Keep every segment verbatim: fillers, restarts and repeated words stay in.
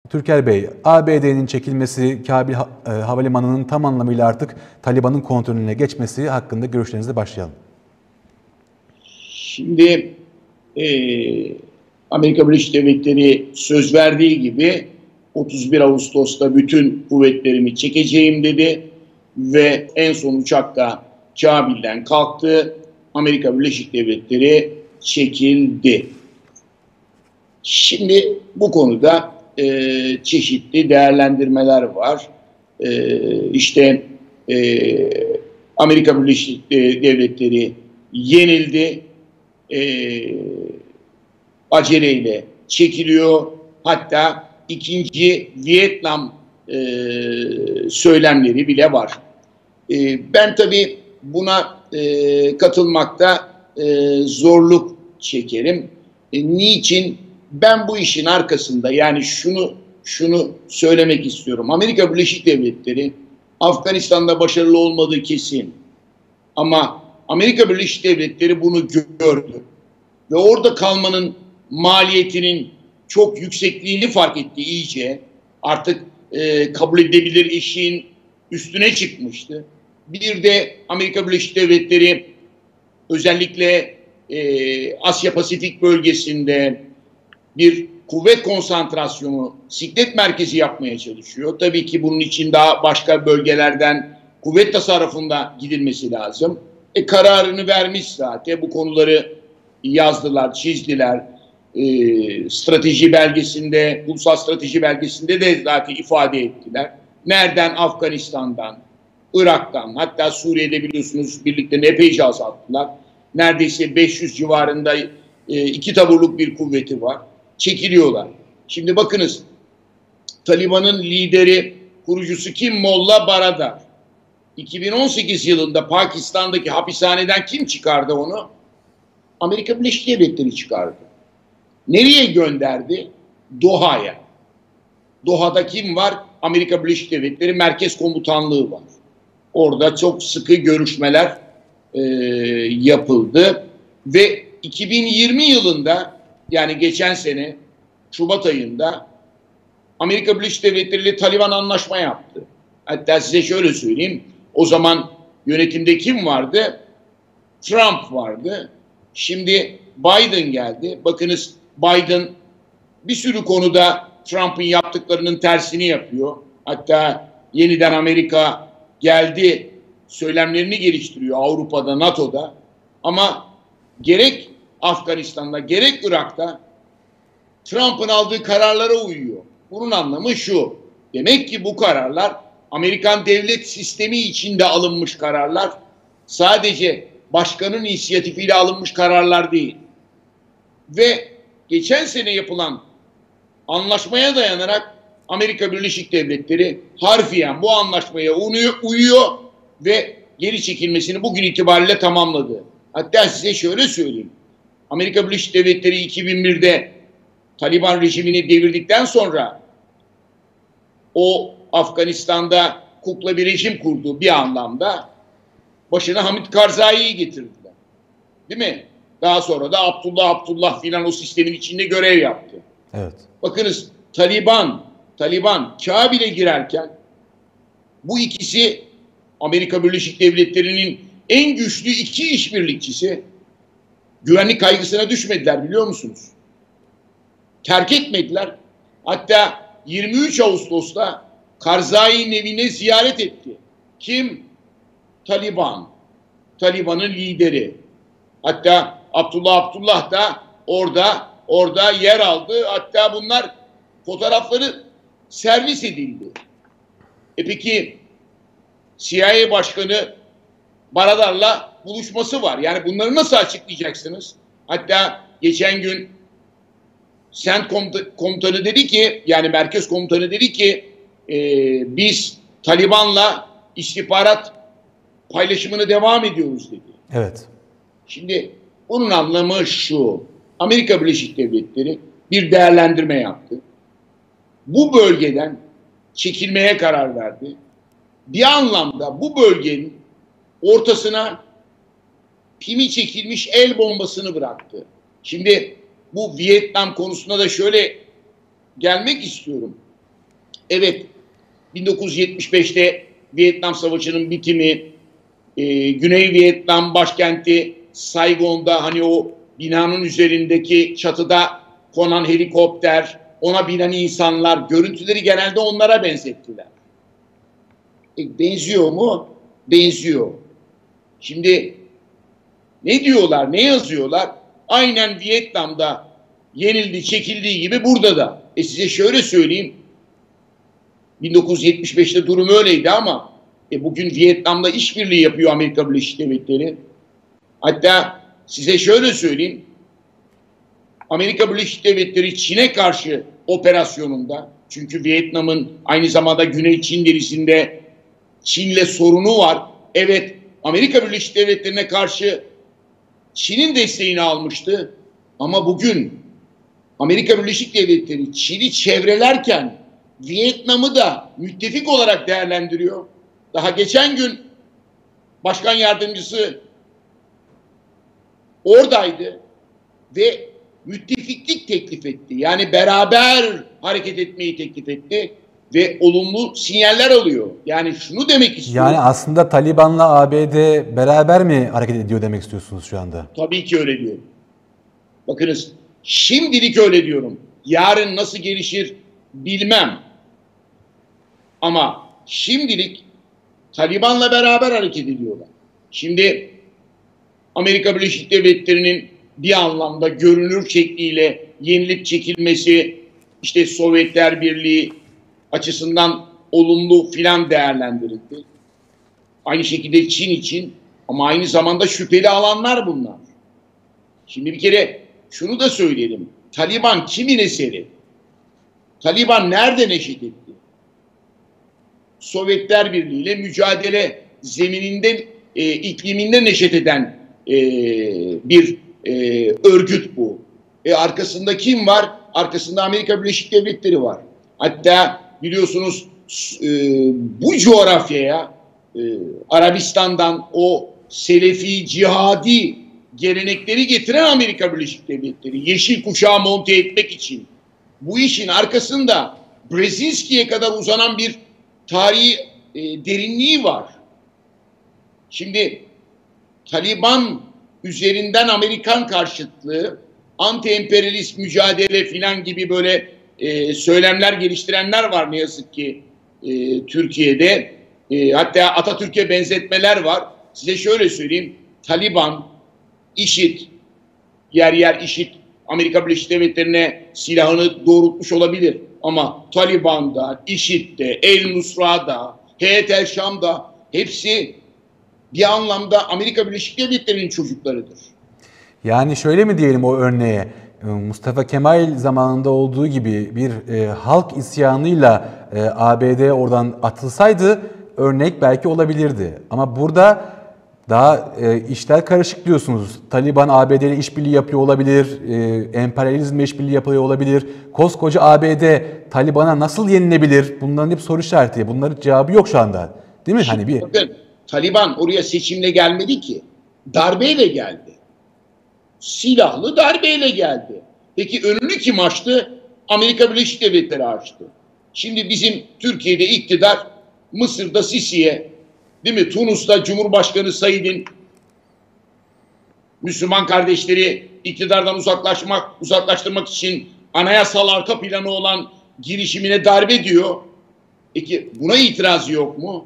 Türker Bey, A B D'nin çekilmesi, Kabil Havalimanı'nın tam anlamıyla artık Taliban'ın kontrolüne geçmesi hakkında görüşlerinizle başlayalım. Şimdi e, Amerika Birleşik Devletleri söz verdiği gibi otuz bir Ağustos'ta bütün kuvvetlerimi çekeceğim dedi ve en son uçakta Kabil'den kalktı. Amerika Birleşik Devletleri çekildi. Şimdi bu konuda e, çeşitli değerlendirmeler var. E, işte e, Amerika Birleşik Devletleri yenildi. E, aceleyle çekiliyor. Hatta ikinci Vietnam e, söylemleri bile var. E, ben tabii buna e, katılmakta e, zorluk çekerim. E, niçin? Ben bu işin arkasında yani şunu şunu söylemek istiyorum. Amerika Birleşik Devletleri Afganistan'da başarılı olmadığı kesin. Ama Amerika Birleşik Devletleri bunu gördü. Ve orada kalmanın maliyetinin çok yüksekliğini fark etti iyice. Artık e, kabul edebilir eşiğin üstüne çıkmıştı. Bir de Amerika Birleşik Devletleri özellikle e, Asya Pasifik bölgesinde bir kuvvet konsantrasyonu, siklet merkezi yapmaya çalışıyor. Tabii ki bunun için daha başka bölgelerden kuvvet tasarrufunda gidilmesi lazım. E, kararını vermiş zaten. Bu konuları yazdılar, çizdiler. E, strateji belgesinde, ulusal strateji belgesinde de zaten ifade ettiler. Nereden? Afganistan'dan, Irak'tan, hatta Suriye'de biliyorsunuz birliklerini epeyce azalttılar. Neredeyse beş yüz civarında e, iki taburluk bir kuvveti var. Çekiliyorlar. Şimdi bakınız, Taliban'ın lideri, kurucusu kim? Molla Baradar. iki bin on sekiz yılında Pakistan'daki hapishaneden kim çıkardı onu? Amerika Birleşik Devletleri çıkardı. Nereye gönderdi? Doha'ya. Doha'da kim var? Amerika Birleşik Devletleri Merkez Komutanlığı var. Orada çok sıkı görüşmeler e, yapıldı. Ve iki bin yirmi yılında, yani geçen sene Şubat ayında Amerika Birleşik Devletleri ile Taliban anlaşma yaptı. Hatta size şöyle söyleyeyim. O zaman yönetimde kim vardı? Trump vardı. Şimdi Biden geldi. Bakınız, Biden bir sürü konuda Trump'ın yaptıklarının tersini yapıyor. Hatta yeniden Amerika geldi söylemlerini geliştiriyor Avrupa'da, NATO'da. Ama gerek Afganistan'da gerek Irak'ta Trump'ın aldığı kararlara uyuyor. Bunun anlamı şu. Demek ki bu kararlar Amerikan devlet sistemi içinde alınmış kararlar. Sadece başkanın inisiyatifiyle alınmış kararlar değil. Ve geçen sene yapılan anlaşmaya dayanarak Amerika Birleşik Devletleri harfiyen bu anlaşmaya uyuyor ve geri çekilmesini bugün itibariyle tamamladı. Hatta size şöyle söyleyeyim. Amerika Birleşik Devletleri iki bin birde Taliban rejimini devirdikten sonra o Afganistan'da kukla bir rejim kurdu bir anlamda. Başına Hamid Karzai'yi getirdiler. Değil mi? Daha sonra da Abdullah Abdullah filan o sistemin içinde görev yaptı. Evet. Bakınız, Taliban, Taliban Kabil'e girerken bu ikisi Amerika Birleşik Devletleri'nin en güçlü iki işbirlikçisi güvenlik kaygısına düşmediler, biliyor musunuz? Terk etmediler. Hatta yirmi üç Ağustos'ta Karzai'nin evine ziyaret etti. Kim? Taliban. Taliban'ın lideri. Hatta Abdullah Abdullah da orada orada yer aldı. Hatta bunlar fotoğrafları servis edildi. E peki C I A Başkanı Baradar'la buluşması var. Yani bunları nasıl açıklayacaksınız? Hatta geçen gün Sent komutanı dedi ki, yani merkez komutanı dedi ki e, biz Taliban'la istihbarat paylaşımını devam ediyoruz dedi. Evet. Şimdi bunun anlamı şu. Amerika Birleşik Devletleri bir değerlendirme yaptı. Bu bölgeden çekilmeye karar verdi. Bir anlamda bu bölgenin ortasına pimi çekilmiş el bombasını bıraktı. Şimdi bu Vietnam konusuna da şöyle gelmek istiyorum. Evet, bin dokuz yüz yetmiş beşte Vietnam Savaşı'nın bitimi, e, Güney Vietnam başkenti Saigon'da hani o binanın üzerindeki çatıda konan helikopter, ona binen insanlar, görüntüleri genelde onlara benzettiler. E, benziyor mu? Benziyor. Şimdi ne diyorlar, ne yazıyorlar? Aynen Vietnam'da yenildi, çekildiği gibi burada da. E size şöyle söyleyeyim. bin dokuz yüz yetmiş beşte durum öyleydi ama e bugün Vietnam'da işbirliği yapıyor Amerika Birleşik Devletleri. Hatta size şöyle söyleyeyim. Amerika Birleşik Devletleri Çin'e karşı operasyonunda, çünkü Vietnam'ın aynı zamanda Güney Çin derisinde Çin'le sorunu var. Evet, Amerika Birleşik Devletleri'ne karşı Çin'in desteğini almıştı. Ama bugün Amerika Birleşik Devletleri Çin'i çevrelerken Vietnam'ı da müttefik olarak değerlendiriyor. Daha geçen gün Başkan Yardımcısı oradaydı ve müttefiklik teklif etti. Yani beraber hareket etmeyi teklif etti ve olumlu sinyaller alıyor. Yani şunu demek istiyorum. Yani aslında Taliban'la A B D beraber mi hareket ediyor demek istiyorsunuz şu anda? Tabii ki öyle diyorum. Bakınız, şimdilik öyle diyorum. Yarın nasıl gelişir bilmem. Ama şimdilik Taliban'la beraber hareket ediyorlar. Şimdi Amerika Birleşik Devletleri'nin bir anlamda görünür şekliyle yenilip çekilmesi, işte Sovyetler Birliği açısından olumlu filan değerlendirildi. Aynı şekilde Çin için, ama aynı zamanda şüpheli alanlar bunlar. Şimdi bir kere şunu da söyleyelim. Taliban kimin eseri? Taliban nerede neşet etti? Sovyetler Birliği ile mücadele zemininde, e, ikliminde neşet eden e, bir e, örgüt bu. E, arkasında kim var? Arkasında Amerika Birleşik Devletleri var. Hatta biliyorsunuz e, bu coğrafyaya e, Arabistan'dan o Selefi, cihadi gelenekleri getiren Amerika Birleşik Devletleri, yeşil kuşağı monte etmek için. Bu işin arkasında Brzezinski'ye kadar uzanan bir tarihi e, derinliği var. Şimdi Taliban üzerinden Amerikan karşıtlığı, anti-emperyalist mücadele filan gibi böyle e, söylemler geliştirenler var ne yazık ki e, Türkiye'de. E, hatta Atatürk'e benzetmeler var. Size şöyle söyleyeyim. Taliban, IŞİD, yer yer IŞİD Amerika Birleşik Devletleri'ne silahını doğrultmuş olabilir. Ama Taliban'da, IŞİD'de, El Nusra'da, Heyet el Şam'da hepsi bir anlamda Amerika Birleşik Devletleri'nin çocuklarıdır. Yani şöyle mi diyelim o örneğe? Mustafa Kemal zamanında olduğu gibi bir e, halk isyanıyla e, A B D oradan atılsaydı örnek belki olabilirdi. Ama burada daha e, işler karışık diyorsunuz. Taliban A B D ile işbirliği yapıyor olabilir, e, emperyalizmle işbirliği yapıyor olabilir. Koskoca A B D Taliban'a nasıl yenilebilir? Bunların hep soru işareti. Bunların cevabı yok şu anda. Değil mi? Şimdi, hani bir bakın, Taliban oraya seçimle gelmedi ki. Darbeyle geldi. Silahlı darbeyle geldi. Peki önünü kim açtı? Amerika Birleşik Devletleri açtı. Şimdi bizim Türkiye'de iktidar Mısır'da Sisi'ye, değil mi? Tunus'ta Cumhurbaşkanı Said'in Müslüman kardeşleri iktidardan uzaklaşmak, uzaklaştırmak için anayasal arka planı olan girişimine darbe diyor. Peki buna itirazı yok mu?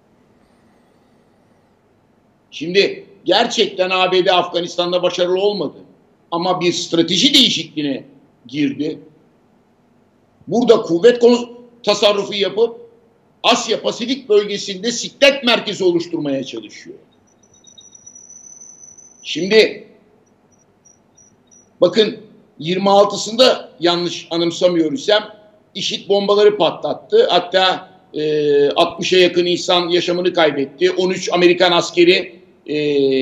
Şimdi gerçekten A B D Afganistan'da başarılı olmadı. Ama bir strateji değişikliğine girdi. Burada kuvvet tasarrufu yapıp Asya Pasifik bölgesinde siklet merkezi oluşturmaya çalışıyor. Şimdi bakın yirmi altısında yanlış anımsamıyor isem IŞİD bombaları patlattı. Hatta e, altmışa yakın insan yaşamını kaybetti. on üç Amerikan askeri e,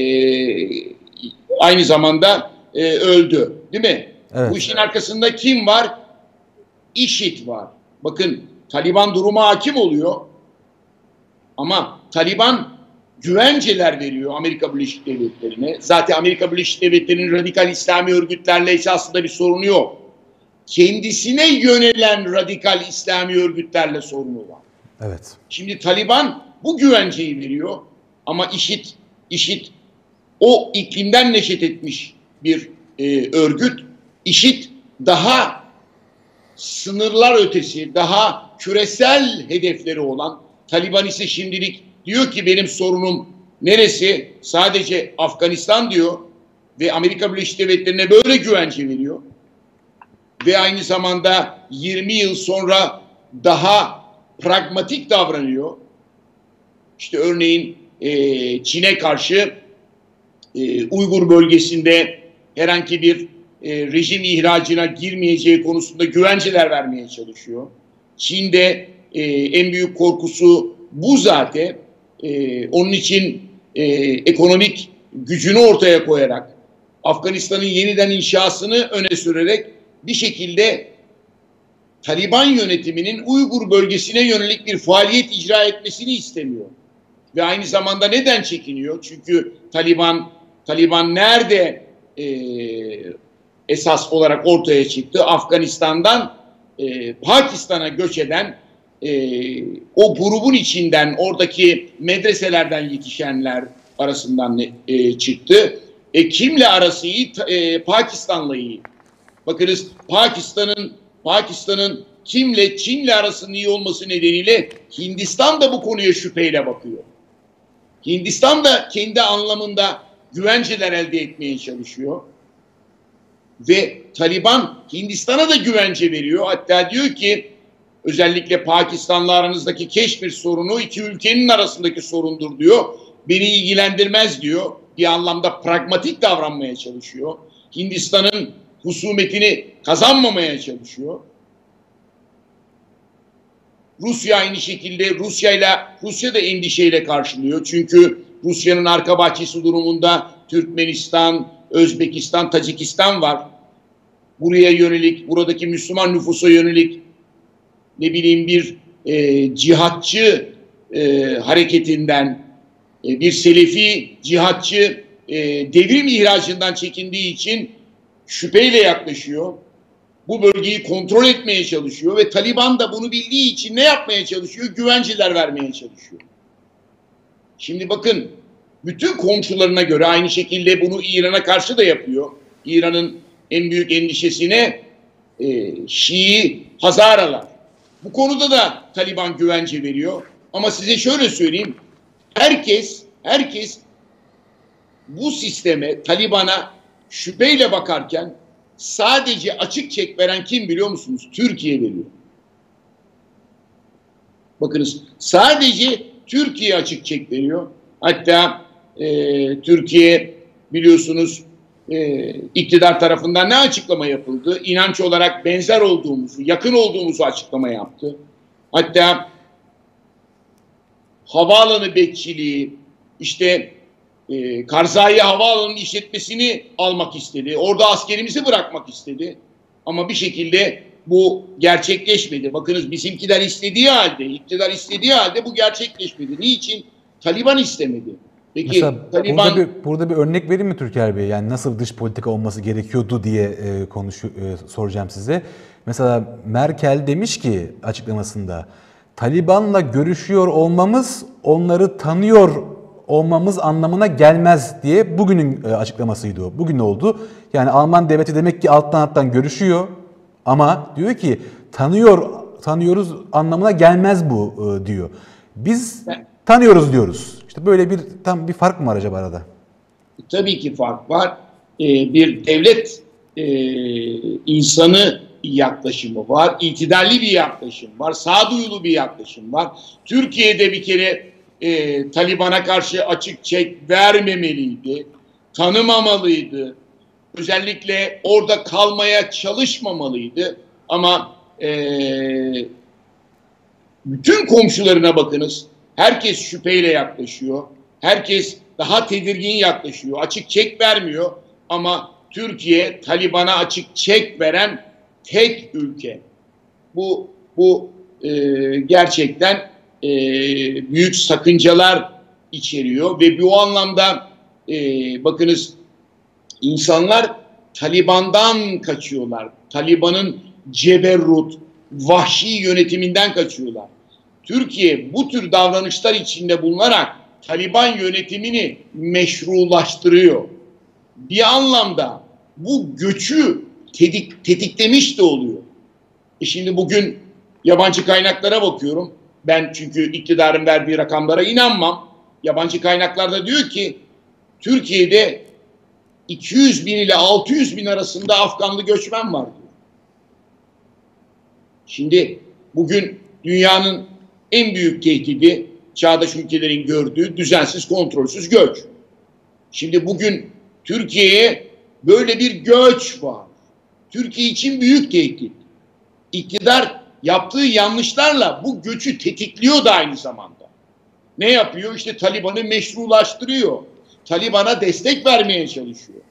aynı zamanda e, öldü. Değil mi? Evet. Bu işin arkasında kim var? IŞİD var. Bakın Taliban duruma hakim oluyor. Ama Taliban güvenceler veriyor Amerika Birleşik Devletleri'ne. Zaten Amerika Birleşik Devletleri'nin radikal İslami örgütlerle esasında bir sorunu yok. kendisine yönelen radikal İslami örgütlerle sorunu var. Evet. Şimdi Taliban bu güvenceyi veriyor ama IŞİD, IŞİD o iklimden neşet etmiş bir e, örgüt. IŞİD daha sınırlar ötesi, daha küresel hedefleri olan, Taliban ise şimdilik diyor ki benim sorunum neresi? Sadece Afganistan diyor ve Amerika Birleşik Devletleri'ne böyle güvence veriyor. Ve aynı zamanda yirmi yıl sonra daha pragmatik davranıyor. İşte örneğin e, Çin'e karşı e, Uygur bölgesinde herhangi bir e, rejim ihracına girmeyeceği konusunda güvenceler vermeye çalışıyor. Çin'de e, en büyük korkusu bu zaten. E, onun için e, ekonomik gücünü ortaya koyarak, Afganistan'ın yeniden inşasını öne sürerek bir şekilde Taliban yönetiminin Uygur bölgesine yönelik bir faaliyet icra etmesini istemiyor. Ve aynı zamanda neden çekiniyor? Çünkü Taliban Taliban nerede e, esas olarak ortaya çıktı? Afganistan'dan e, Pakistan'a göç eden e, o grubun içinden, oradaki medreselerden yetişenler arasından e, çıktı. E, kimle arası iyi? E, Pakistan'la iyi. Bakınız Pakistan'ın Pakistan'ın kimle Çin'le arasının iyi olması nedeniyle Hindistan da bu konuya şüpheyle bakıyor. Hindistan da kendi anlamında güvenceler elde etmeye çalışıyor. Ve Taliban Hindistan'a da güvence veriyor. Hatta diyor ki özellikle Pakistan'la aranızdaki Keşmir sorunu iki ülkenin arasındaki sorundur diyor. Beni ilgilendirmez diyor. Bir anlamda pragmatik davranmaya çalışıyor. Hindistan'ın husumetini kazanmamaya çalışıyor. Rusya aynı şekilde Rusya'yla Rusya da endişeyle karşılıyor. Çünkü Rusya'nın arka bahçesi durumunda Türkmenistan, Özbekistan, Tacikistan var. Buraya yönelik, buradaki Müslüman nüfusa yönelik ne bileyim bir e, cihatçı e, hareketinden, e, bir Selefi cihatçı e, devrim ihracından çekindiği için şüpheyle yaklaşıyor. Bu bölgeyi kontrol etmeye çalışıyor ve Taliban da bunu bildiği için ne yapmaya çalışıyor? Güvenceler vermeye çalışıyor. Şimdi bakın, bütün komşularına göre aynı şekilde bunu İran'a karşı da yapıyor. İran'ın en büyük endişesine e, Şii Hazaralar. Bu konuda da Taliban güvence veriyor. Ama size şöyle söyleyeyim, herkes herkes bu sisteme, Taliban'a şüpheyle bakarken sadece açık çek veren kim biliyor musunuz? Türkiye veriyor. Bakınız, sadece Türkiye açık çek veriyor. Hatta e, Türkiye biliyorsunuz e, iktidar tarafından ne açıklama yapıldı? İnanç olarak benzer olduğumuzu, yakın olduğumuzu açıklama yaptı. Hatta havaalanı bekçiliği, işte e, Karzai Havaalanı'nın işletmesini almak istedi. Orada askerimizi bırakmak istedi. Ama bir şekilde bu gerçekleşmedi. Bakınız, bizimkiler istediği halde, iktidar istediği halde bu gerçekleşmedi. Niçin? Taliban istemedi. Peki Mesela Taliban... Burada bir, burada bir örnek vereyim mi Türker Bey? Yani nasıl dış politika olması gerekiyordu diye e, konuşu, e, soracağım size. Mesela Merkel demiş ki açıklamasında, Taliban'la görüşüyor olmamız onları tanıyor olmamız anlamına gelmez diye bugünün açıklamasıydı o. Bugün ne oldu? Yani Alman devleti demek ki alttan alttan görüşüyor ama diyor ki tanıyor tanıyoruz anlamına gelmez bu diyor. Biz tanıyoruz diyoruz. İşte böyle bir tam bir fark mı var acaba arada? Tabii ki fark var. Ee, bir devlet e, insanı yaklaşımı var. İtidalli bir yaklaşım var. Sağduyulu bir yaklaşım var. Türkiye'de bir kere e, Taliban'a karşı açık çek vermemeliydi. Tanımamalıydı. Özellikle orada kalmaya çalışmamalıydı. Ama e, bütün komşularına bakınız. Herkes şüpheyle yaklaşıyor. Herkes daha tedirgin yaklaşıyor. Açık çek vermiyor. Ama Türkiye Taliban'a açık çek veren tek ülke. Bu bu e, gerçekten e, büyük sakıncalar içeriyor ve bu anlamda e, bakınız, insanlar Taliban'dan kaçıyorlar. Taliban'ın ceberrut, vahşi yönetiminden kaçıyorlar. Türkiye bu tür davranışlar içinde bulunarak Taliban yönetimini meşrulaştırıyor. Bir anlamda bu göçü tetik, tetiklemiş de oluyor. E şimdi bugün yabancı kaynaklara bakıyorum. Ben çünkü iktidarın verdiği rakamlara inanmam. Yabancı kaynaklarda diyor ki Türkiye'de iki yüz bin ile altı yüz bin arasında Afganlı göçmen var diyor. Şimdi bugün dünyanın en büyük tehdidi çağdaş ülkelerin gördüğü düzensiz, kontrolsüz göç. Şimdi bugün Türkiye'ye böyle bir göç var. Türkiye için büyük tehdit. İktidar yaptığı yanlışlarla bu göçü tetikliyor da aynı zamanda. Ne yapıyor? İşte Taliban'ı meşrulaştırıyor. Taliban'a destek vermeye çalışıyor.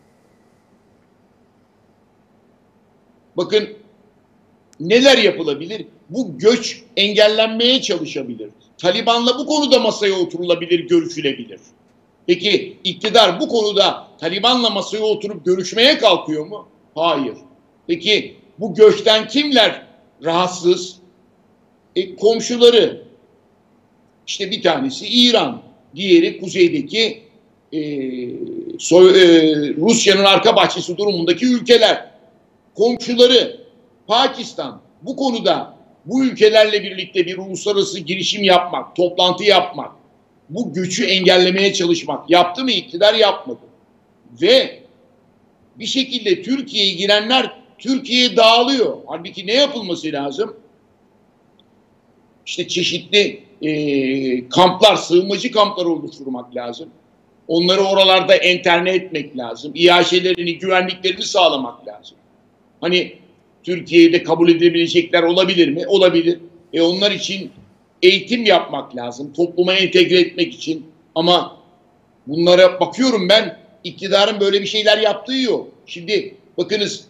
Bakın neler yapılabilir? Bu göç engellenmeye çalışabilir. Taliban'la bu konuda masaya oturulabilir, görüşülebilir. Peki iktidar bu konuda Taliban'la masaya oturup görüşmeye kalkıyor mu? Hayır. Peki bu göçten kimler rahatsız? E, komşuları. İşte bir tanesi İran, diğeri kuzeydeki e, so, e, Rusya'nın arka bahçesi durumundaki ülkeler. Komşuları Pakistan. Bu konuda bu ülkelerle birlikte bir uluslararası girişim yapmak, toplantı yapmak, bu göçü engellemeye çalışmak. Yaptı mı iktidar? Yapmadı. Ve bir şekilde Türkiye'ye girenler Türkiye'ye dağılıyor. Halbuki ne yapılması lazım? İşte çeşitli e, kamplar, sığınmacı kampları oluşturmak lazım. Onları oralarda enterne etmek lazım. İHŞ'lerini, güvenliklerini sağlamak lazım. Hani Türkiye'de kabul edebilecekler olabilir mi? Olabilir. E onlar için eğitim yapmak lazım. Topluma entegre etmek için. Ama bunlara bakıyorum ben, iktidarın böyle bir şeyler yaptığı yok. Şimdi bakınız,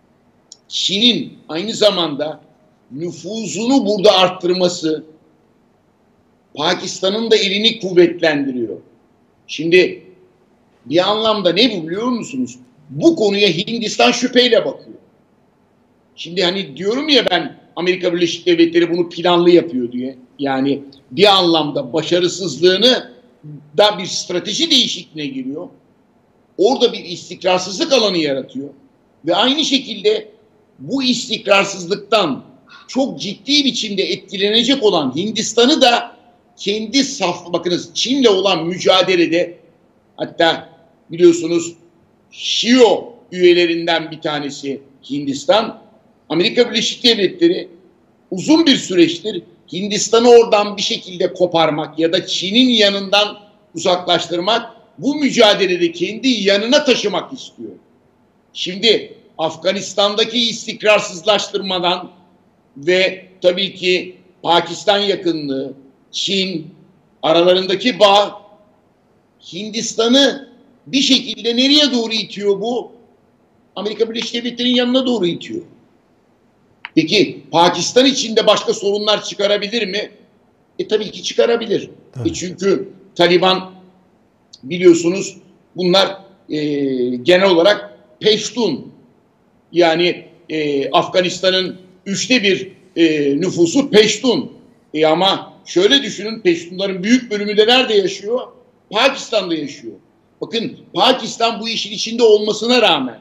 Çin'in aynı zamanda nüfuzunu burada arttırması Pakistan'ın da elini kuvvetlendiriyor. Şimdi bir anlamda ne bu biliyor musunuz? Bu konuya Hindistan şüpheyle bakıyor. Şimdi hani diyorum ya ben, Amerika Birleşik Devletleri bunu planlı yapıyor diye. Yani bir anlamda başarısızlığını da bir strateji değişikliğine giriyor. Orada bir istikrarsızlık alanı yaratıyor. Ve aynı şekilde bu istikrarsızlıktan çok ciddi biçimde etkilenecek olan Hindistan'ı da kendi saf, bakınız Çin'le olan mücadelede, hatta biliyorsunuz Şio üyelerinden bir tanesi Hindistan, Amerika Birleşik Devletleri uzun bir süreçtir Hindistan'ı oradan bir şekilde koparmak ya da Çin'in yanından uzaklaştırmak, bu mücadelede kendi yanına taşımak istiyor. Şimdi Afganistan'daki istikrarsızlaştırmadan ve tabii ki Pakistan yakınlığı, Çin aralarındaki bağ Hindistan'ı bir şekilde nereye doğru itiyor bu? Amerika Birleşik Devletleri'nin yanına doğru itiyor. Peki Pakistan içinde başka sorunlar çıkarabilir mi? E tabii ki çıkarabilir. E çünkü Taliban biliyorsunuz bunlar e, genel olarak Peştun, yani e, Afganistan'ın üçte bir e, nüfusu Peştun. E ama şöyle düşünün, Peştunların büyük bölümü de nerede yaşıyor? Pakistan'da yaşıyor. Bakın Pakistan bu işin içinde olmasına rağmen,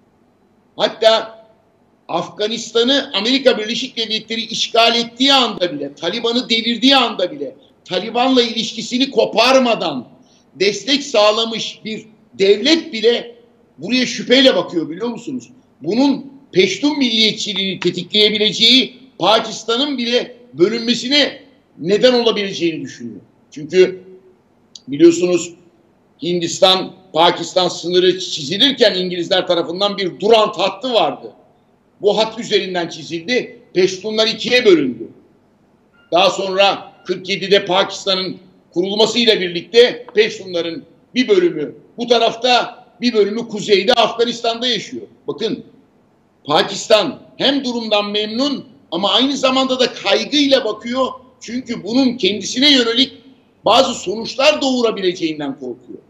hatta Afganistan'ı Amerika Birleşik Devletleri işgal ettiği anda bile, Taliban'ı devirdiği anda bile, Taliban'la ilişkisini koparmadan destek sağlamış bir devlet bile buraya şüpheyle bakıyor, biliyor musunuz? Bunun Peştun milliyetçiliğini tetikleyebileceği, Pakistan'ın bile bölünmesine neden olabileceğini düşünüyor. Çünkü biliyorsunuz Hindistan Pakistan sınırı çizilirken İngilizler tarafından bir Durant hattı vardı. Bu hat üzerinden çizildi. Peştunlar ikiye bölündü. Daha sonra kırk yedide Pakistan'ın kurulmasıyla birlikte Peştunların bir bölümü bu tarafta, bir bölümü kuzeyde Afganistan'da yaşıyor. Bakın Pakistan hem durumdan memnun ama aynı zamanda da kaygıyla bakıyor. Çünkü bunun kendisine yönelik bazı sonuçlar doğurabileceğinden korkuyor.